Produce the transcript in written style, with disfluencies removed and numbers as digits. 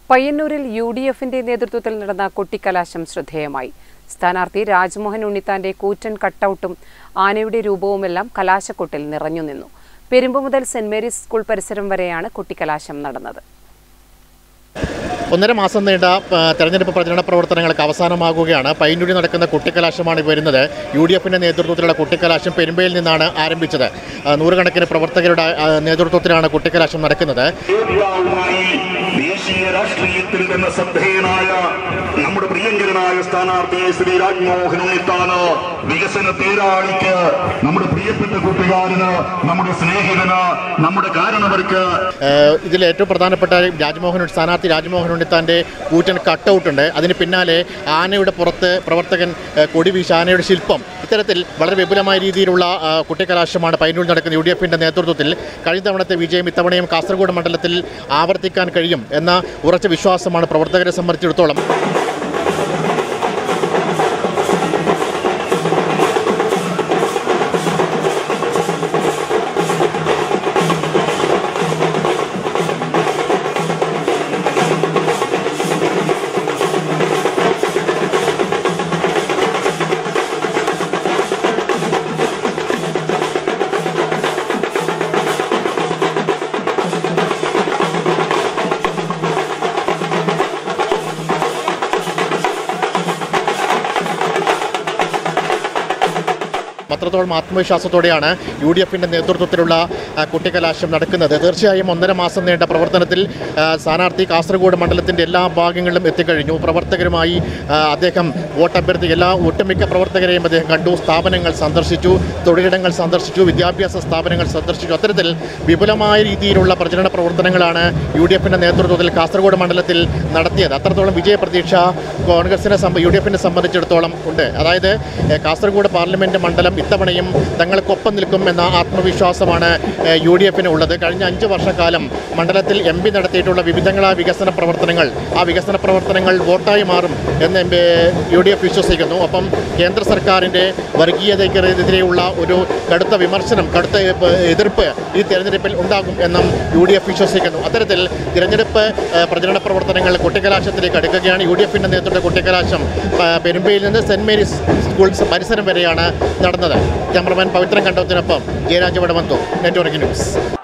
പയ്യന്നൂരിൽ യുഡിഎഫിന്റെ നേതൃത്വത്തിൽ നടന്ന കൊട്ടിക്കലാശം ശ്രദ്ധേയമായി. സ്ഥാനാർത്ഥി രാജ്മോഹൻ ഉണ്ണിത്താന്റെ കൂറ്റൻ കട്ടൌട്ടും ആനയുടെ രൂപവുമെല്ലാം കലാശക്കൊട്ടിൽ നിറഞ്ഞുനിന്നു. പെരുമ്പ് മുതൽ സെന്റ് മേരീസ് സ്കൂൾ പരിസരം വരെയാണ് കൊട്ടിക്കലാശം നടന്നത്. 1.5 മാസം നീണ്ട തെരഞ്ഞെടുപ്പ് പ്രചരണ പ്രവർത്തനങ്ങൾക്ക് അവസാനമാകുകയാണ്. പയ്യന്നൂരിൽ നടക്കുന്ന കൊട്ടിക്കലാശമാണ് വരുന്നത്. യുഡിഎഫിന്റെ നേതൃത്വത്തിലുള്ള കൊട്ടിക്കലാശം പെരുമ്പയിൽ നിന്നാണ് ആരംഭിച്ചത്. നൂറുകണക്കിന് പ്രവർത്തകരുടെ നേതൃത്വത്തിലാണ് കൊട്ടിക്കലാശം നടക്കുന്നത്. ദേശീയ രാഷ്ട്രീയത്തിൽ തന്നെ ശ്രദ്ധേയനായ നമ്മുടെ പ്രിയങ്കരനായ സ്ഥാനാർത്ഥി ശ്രീ രാജ്മോഹൻ ഉണ്ണിത്താന്, വികസന തേരാളിക്ക്, നമ്മുടെ പ്രിയപ്പെട്ട കൂട്ടുകാരന്, നമ്മുടെ സ്നേഹിതന്, നമ്മുടെ കാരണവർക്ക് ഇതിൽ ഏറ്റവും പ്രധാനപ്പെട്ട സ്ഥാനാർത്ഥി രാജ്മോഹൻ ഉണ്ണിത്താന്റെ കൂറ്റൻ കട്ടൗട്ട് ഉണ്ട്. അതിന് പിന്നാലെ ആനയുടെ പുറത്ത് പ്രവർത്തകൻ കൊടിവീശ ആനയുടെ ശില്പം. ഇത്തരത്തിൽ വളരെ വിപുലമായ രീതിയിലുള്ള കൊട്ടിക്കലാശമാണ് പയ്യന്നൂരിൽ നടക്കുന്ന യുഡിഎഫിന്റെ നേതൃത്വത്തിൽ. കഴിഞ്ഞ തവണത്തെ വിജയം ഇത്തവണയും കാസർഗോഡ് മണ്ഡലത്തിൽ ആവർത്തിക്കാൻ കഴിയും എന്ന ഉറച്ച വിശ്വാസമാണ് പ്രവർത്തകരെ സംബന്ധിച്ചിടത്തോളം. അത്രത്തോളം ആത്മവിശ്വാസത്തോടെയാണ് യുഡിഎഫിന്റെ നേതൃത്വത്തിലുള്ള കൊട്ടിക്കലാശം നടക്കുന്നത്. തീർച്ചയായും 1.5 മാസം നീണ്ട പ്രവർത്തനത്തിൽ സ്ഥാനാർത്ഥി കാസർഗോഡ് മണ്ഡലത്തിൻ്റെ എല്ലാ ഭാഗങ്ങളിലും എത്തിക്കഴിഞ്ഞു. പ്രവർത്തകരുമായി അദ്ദേഹം വോട്ടഭ്യർത്ഥി ഒട്ടുമിക്ക പ്രവർത്തകരെയും അദ്ദേഹം കണ്ടു. സ്ഥാപനങ്ങൾ സന്ദർശിച്ചു, തൊഴിലിടങ്ങൾ സന്ദർശിച്ചു, വിദ്യാഭ്യാസ സ്ഥാപനങ്ങൾ സന്ദർശിച്ചു. അത്തരത്തിൽ വിപുലമായ രീതിയിലുള്ള പ്രചരണ പ്രവർത്തനങ്ങളാണ് യുഡിഎഫിന്റെ നേതൃത്വത്തിൽ കാസർഗോഡ് മണ്ഡലത്തിൽ നടത്തിയത്. അത്രത്തോളം വിജയപ്രതീക്ഷ യുഡിഎഫിനെ സംബന്ധിച്ചിടത്തോളം ഉണ്ട്. അതായത് കാസർഗോഡ് പാർലമെന്റ് മണ്ഡലം ഇത്തവണയും തങ്ങൾക്കൊപ്പം നിൽക്കും എന്ന ആത്മവിശ്വാസമാണ് യുഡിഎഫിന് ഉള്ളത്. കഴിഞ്ഞ 5 വർഷക്കാലം മണ്ഡലത്തിൽ എംപി നടത്തിയിട്ടുള്ള വിവിധങ്ങളായ വികസന പ്രവർത്തനങ്ങൾ, ആ വികസന പ്രവർത്തനങ്ങൾ വോട്ടായി മാറും എന്ന് യുഡിഎഫ് വിശ്വസിക്കുന്നു. ഒപ്പം കേന്ദ്ര സർക്കാരിൻ്റെ വർഗീയതയ്ക്കെതിരെയുള്ള ഒരു കടുത്ത വിമർശനം, കടുത്ത എതിർപ്പ് ഈ തെരഞ്ഞെടുപ്പിൽ ഉണ്ടാകും എന്നും യുഡിഎഫ് വിശ്വസിക്കുന്നു. അത്തരത്തിൽ തിരഞ്ഞെടുപ്പ് പ്രചരണ പ്രവർത്തനങ്ങൾ കൊട്ടിക്കലാശത്തിലേക്ക് അടുക്കുകയാണ്. യുഡിഎഫിൻ്റെ നേതൃത്വ കൊട്ടിക്കലാശം പെരുമ്പയിൽ നിന്ന് സെന്റ് മേരീസ് സ്കൂൾ പരിസരം വരെയാണ് നടന്നത്. ക്യാമറമാൻ പവിത്രൻ കണ്ടത്തിനൊപ്പം ജയരാജ് വടവന്തൂർ, നെറ്റ്വർക്ക് ന്യൂസ്.